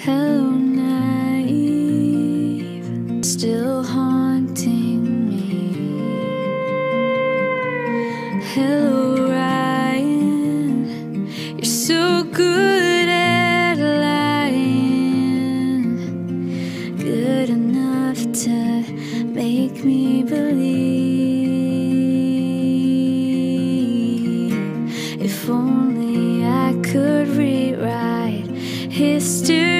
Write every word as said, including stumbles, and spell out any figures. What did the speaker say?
Hello, naive, still haunting me. Hello, Ryan, you're so good at lying, good enough to make me believe. If only I could rewrite history.